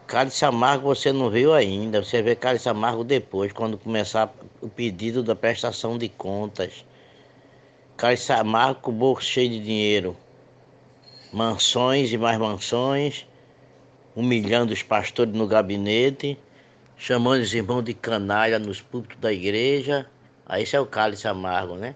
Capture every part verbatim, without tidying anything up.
Cálice amargo você não viu ainda, você vê cálice amargo depois, quando começar o pedido da prestação de contas. Cálice amargo com o bolso cheio de dinheiro, mansões e mais mansões, humilhando os pastores no gabinete, chamando os irmãos de canalha nos púlpitos da igreja. Aí esse é o cálice amargo, né?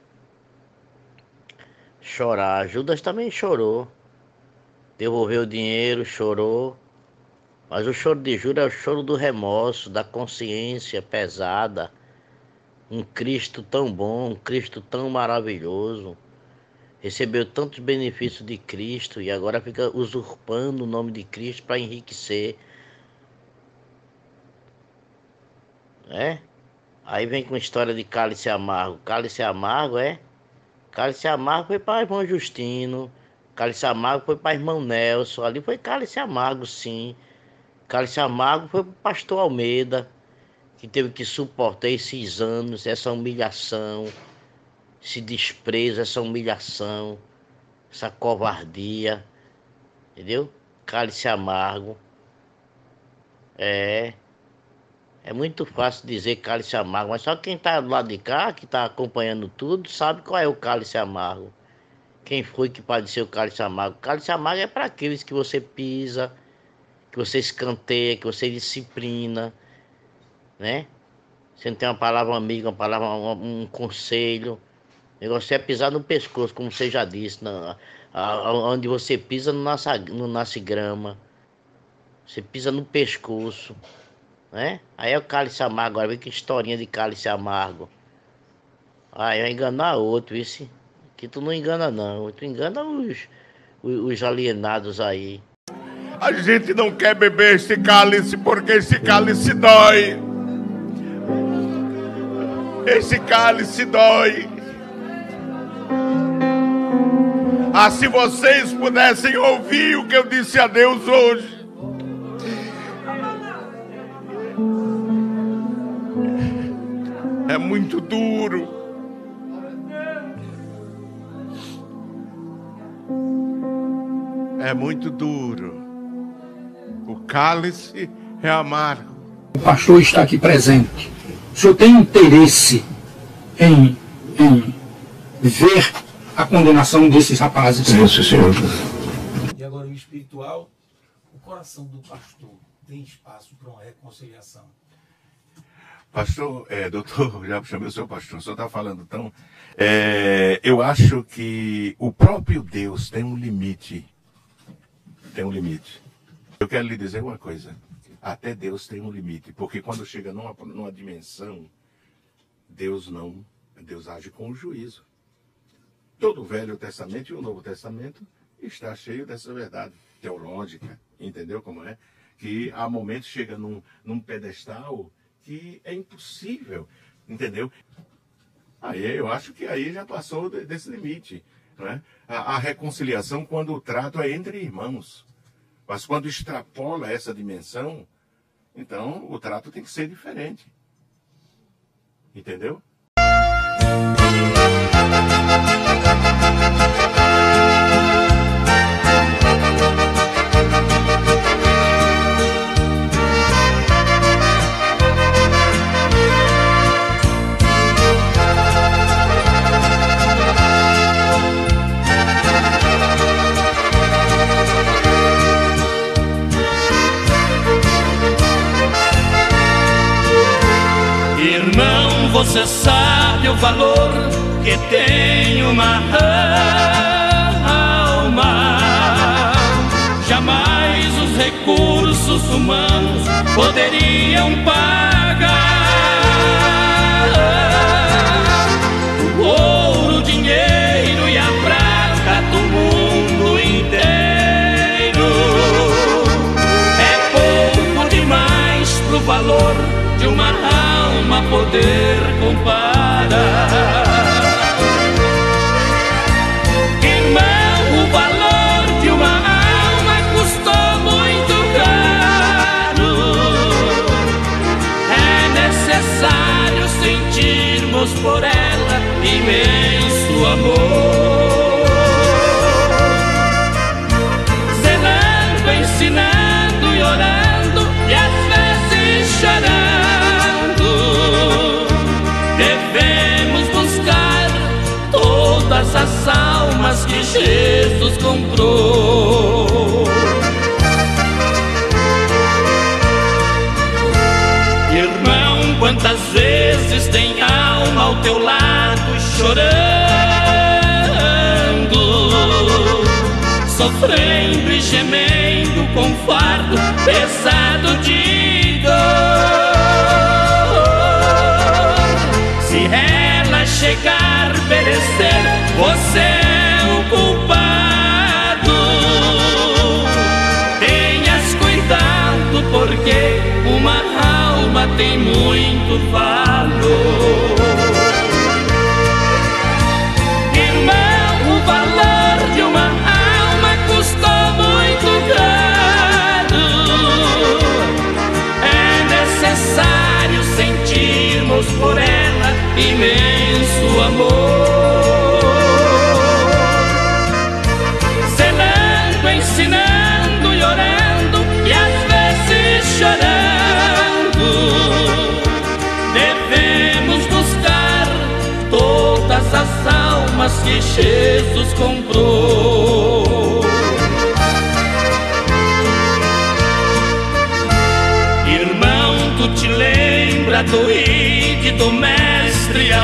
Chorar. Judas também chorou, devolveu o dinheiro, chorou. Mas o choro de Judas é o choro do remorso, da consciência pesada. Um Cristo tão bom, um Cristo tão maravilhoso. Recebeu tantos benefícios de Cristo e agora fica usurpando o nome de Cristo para enriquecer. É? Aí vem com a história de cálice amargo. Cálice amargo, é? Cálice amargo foi para irmão Justino. Cálice amargo foi para irmão Nelson. Ali foi cálice amargo, sim. Cálice amargo foi para o pastor Almeida, que teve que suportar esses anos, essa humilhação, esse desprezo, essa humilhação, essa covardia, entendeu? Cálice amargo. É, é muito fácil dizer cálice amargo, mas só quem está do lado de cá, que está acompanhando tudo, sabe qual é o cálice amargo. Quem foi que pode ser o cálice amargo? O cálice amargo é para aqueles que você pisa, que você escanteia, que você disciplina, né? Você não tem uma palavra amiga, uma palavra, um, um conselho. O negócio é pisar no pescoço, como você já disse. Na, a, onde você pisa não nasce, não nasce grama. Você pisa no pescoço, né? Aí é o cálice amargo. Agora vem que historinha de cálice amargo. Aí vai enganar outro, isso. Que tu não engana não. Tu engana os, os, os alienados aí. A gente não quer beber esse cálice porque esse cálice dói. Esse cálice dói. Ah, se vocês pudessem ouvir o que eu disse a Deus hoje. É muito duro. É muito duro. O cálice é amargo. O pastor está aqui presente. O senhor tem interesse em, em ver a condenação desses rapazes? Isso, senhor. E agora o espiritual, o coração do pastor tem espaço para uma reconciliação? Pastor, é, doutor, já chamei o seu pastor, o senhor está falando tão... É, eu acho que o próprio Deus tem um limite. Tem um limite. Eu quero lhe dizer uma coisa. Até Deus tem um limite. Porque quando chega numa, numa dimensão, Deus não... Deus age com o juízo. Todo o Velho Testamento e o Novo Testamento está cheio dessa verdade teológica. Entendeu como é? Que há momentos chega num, num pedestal que é impossível. Entendeu? Aí eu acho que aí já passou desse limite. Não é? a, a reconciliação quando o trato é entre irmãos. Mas quando extrapola essa dimensão, então o trato tem que ser diferente. Entendeu? Irmão, você sabe o valor que tem uma alma. Jamais os recursos humanos poderiam pagar. O ouro, o dinheiro e a prata do mundo inteiro é pouco demais pro valor de uma alma poder comparar. Irmão, o valor de uma alma custou muito caro. teu lado chorando, sofrendo e gemendo com fardo pesado de dor. Se ela chegar a perecer, você é o culpado. Tenhas cuidado, porque uma alma tem muito valor. Irmão, o valor de uma alma custou muito caro. É necessário sentirmos por ela imenso amor, zelando, ensinando e orando, e às vezes chorando. Devemos buscar todas as almas que Jesus comprou. Irmão, tu te lembra do ide do mestre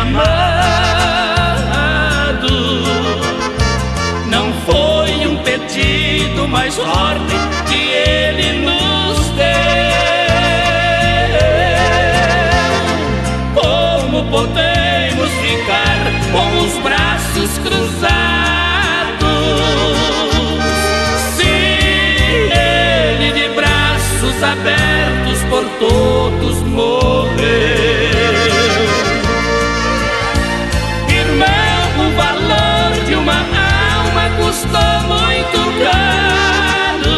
amado? Não foi um pedido, mas ordem que ele nos deu. Como podemos ficar com os braços cruzados, se ele de braços abertos por todos morreu? Irmão, o valor de uma alma custou muito caro.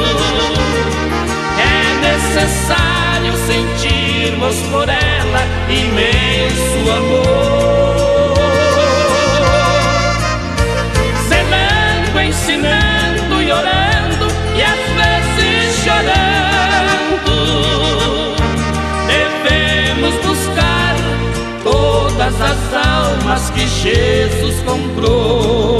É necessário sentirmos por ela imenso amor, zelando, ensinando e orando, e às vezes chorando. Devemos buscar todas as almas que Jesus comprou.